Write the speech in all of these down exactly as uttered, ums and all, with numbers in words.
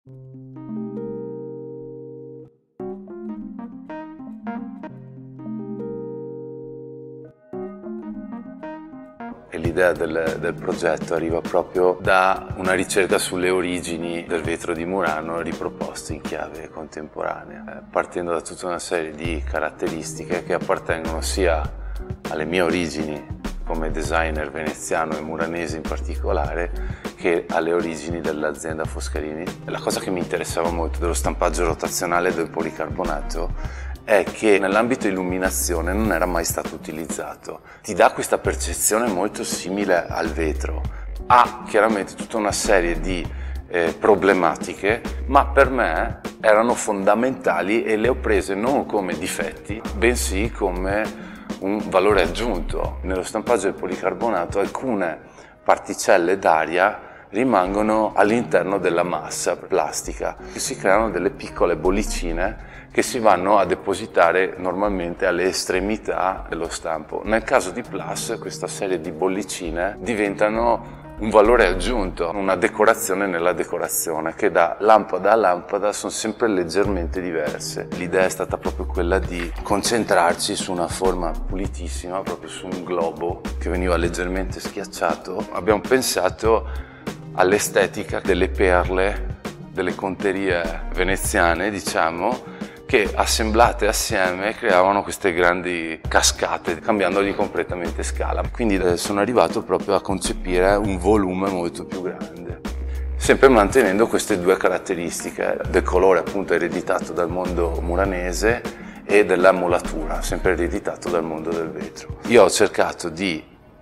E l'idea del, del progetto arriva proprio da una ricerca sulle origini del vetro di Murano riproposto in chiave contemporanea, eh, partendo da tutta una serie di caratteristiche che appartengono sia alle mie origini come designer veneziano e muranese in particolare, che alle origini dell'azienda Foscarini. La cosa che mi interessava molto dello stampaggio rotazionale del policarbonato è che nell'ambito illuminazione non era mai stato utilizzato. Ti dà questa percezione molto simile al vetro. Ha chiaramente tutta una serie di eh, problematiche, ma per me erano fondamentali e le ho prese non come difetti, bensì come un valore aggiunto. Nello stampaggio del policarbonato alcune particelle d'aria rimangono all'interno della massa plastica e si creano delle piccole bollicine che si vanno a depositare normalmente alle estremità dello stampo. Nel caso di Plus questa serie di bollicine diventano un valore aggiunto, una decorazione nella decorazione, che da lampada a lampada sono sempre leggermente diverse. L'idea è stata proprio quella di concentrarci su una forma pulitissima, proprio su un globo che veniva leggermente schiacciato. Abbiamo pensato all'estetica delle perle, delle conterie veneziane, diciamo, che assemblate assieme creavano queste grandi cascate, cambiandogli completamente scala. Quindi sono arrivato proprio a concepire un volume molto più grande, sempre mantenendo queste due caratteristiche del colore appunto ereditato dal mondo muranese e della molatura, sempre ereditato dal mondo del vetro. Io ho cercato di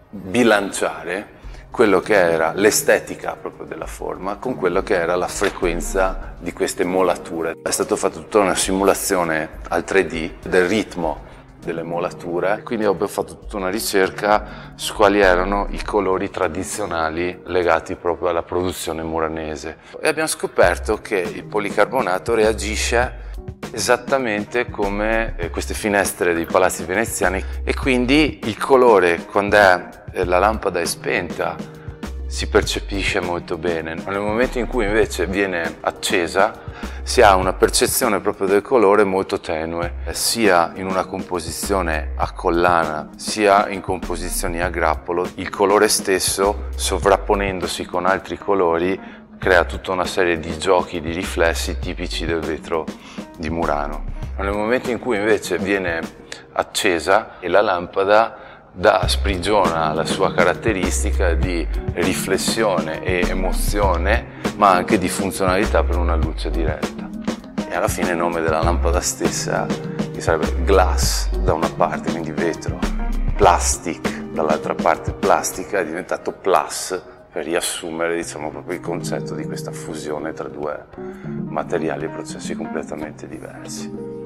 bilanciare quello che era l'estetica proprio della forma con quello che era la frequenza di queste molature. È stata fatta tutta una simulazione al tre D del ritmo delle molature, quindi ho fatto tutta una ricerca su quali erano i colori tradizionali legati proprio alla produzione muranese e abbiamo scoperto che il policarbonato reagisce esattamente come queste finestre dei palazzi veneziani e quindi il colore, quando è la lampada è spenta, si percepisce molto bene. Nel momento in cui invece viene accesa si ha una percezione proprio del colore molto tenue, sia in una composizione a collana sia in composizioni a grappolo. Il colore stesso, sovrapponendosi con altri colori, crea tutta una serie di giochi, di riflessi tipici del vetro di Murano. Nel momento in cui invece viene accesa e la lampada dà, sprigiona la sua caratteristica di riflessione e emozione, ma anche di funzionalità per una luce diretta. E alla fine il nome della lampada stessa, che sarebbe glass da una parte, quindi vetro, plastic dall'altra parte, plastica, è diventato plus per riassumere, diciamo, proprio il concetto di questa fusione tra due materiali e processi completamente diversi.